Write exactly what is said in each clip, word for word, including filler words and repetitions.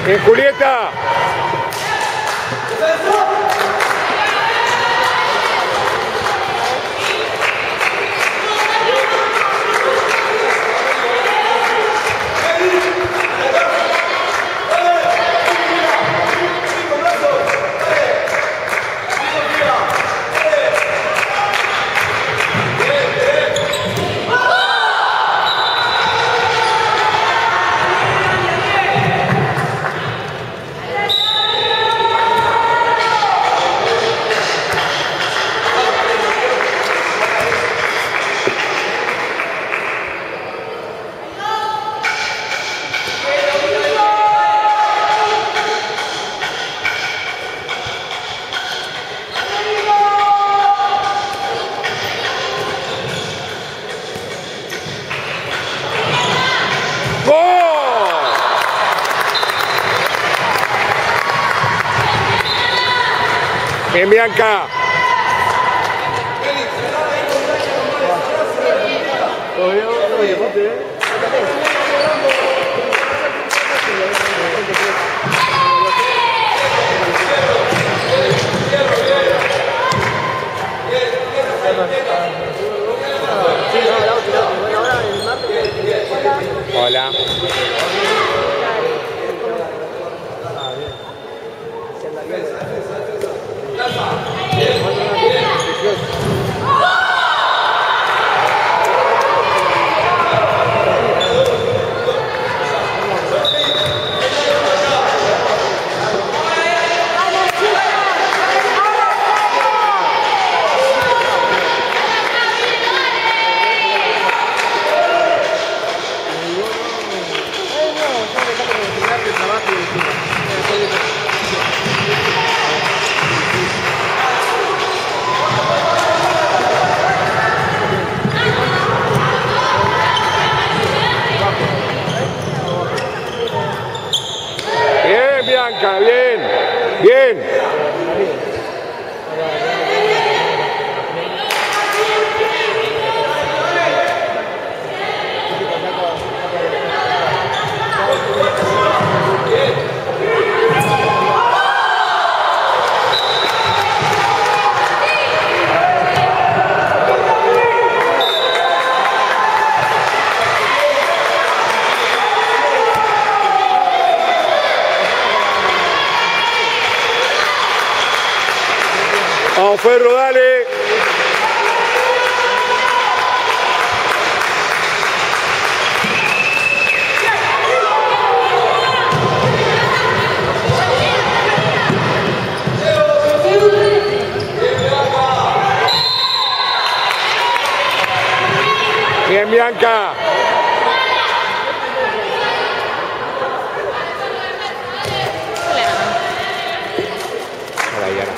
En Julieta. Bien, Bianca. Hola. Bien, Bianca, bien, bien. Vamos, Ferro, dale. Bien, Bianca. Hola, Yara.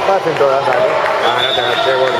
Pasen todas, dale. Ah, no te agaché, gordo.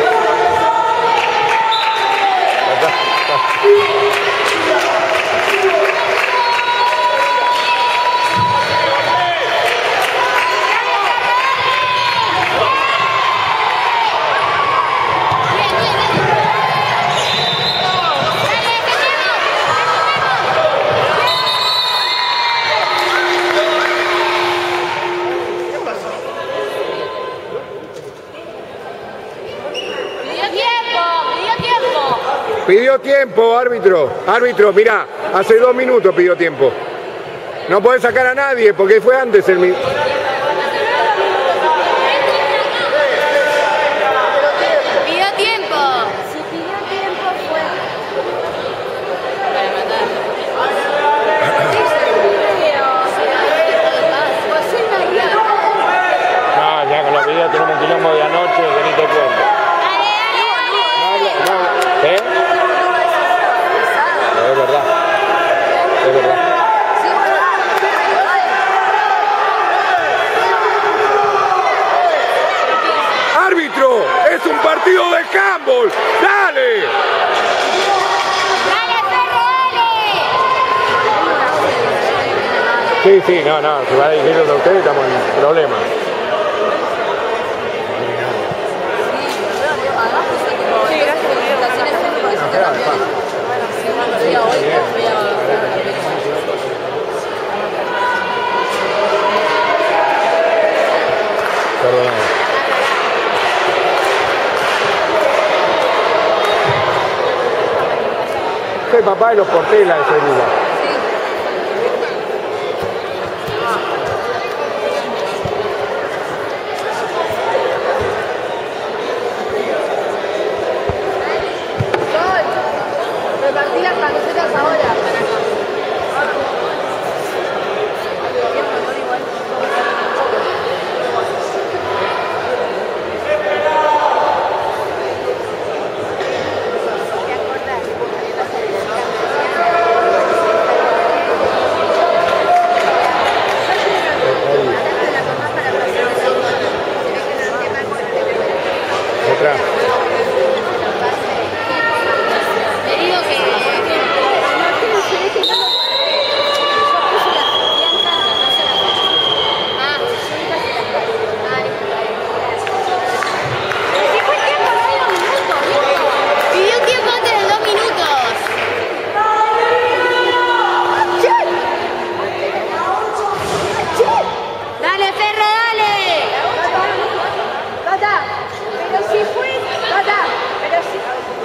Pidió tiempo, árbitro. Árbitro, mirá, hace dos minutos pidió tiempo. No puede sacar a nadie porque fue antes el minuto. Pidió tiempo. Si pidió tiempo fue. No, ya con los videos tenemos un quilombo de anoche, que ni te cuento. ¿Eh? No, es verdad. Es verdad. ¡Árbitro! ¡Es un partido de handball! ¡Dale! ¡Dale, perro, dale! Sí, sí, no, no. Si va a dirigirlo a ustedes estamos en problemas. Perdóname. Soy papá de los Portela de Sevilla. Repartí las camisetas ahora. Otra. Te digo que... Pidió tiempo antes de dos minutos. Dale, perro, dale. Tata, pero si fue, Tata, pero si...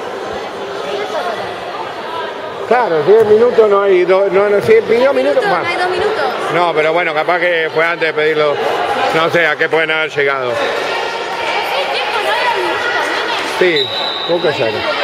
Claro, diez minutos no hay, do, no, no, si pidió minutos, No más. hay dos minutos. No, pero bueno, capaz que fue antes de pedirlo. No sé a qué pueden haber llegado. ¿El tiempo no era un minuto, nene? Sí, poco ya.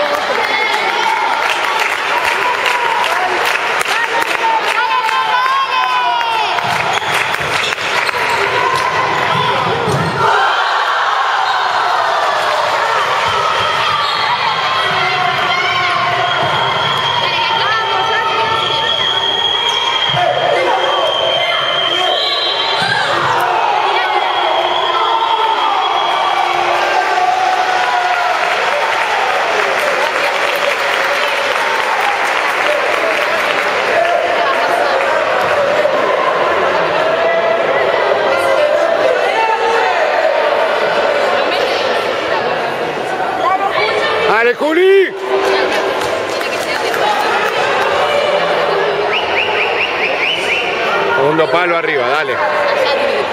¡Dale, Juli! Segundo palo arriba, dale.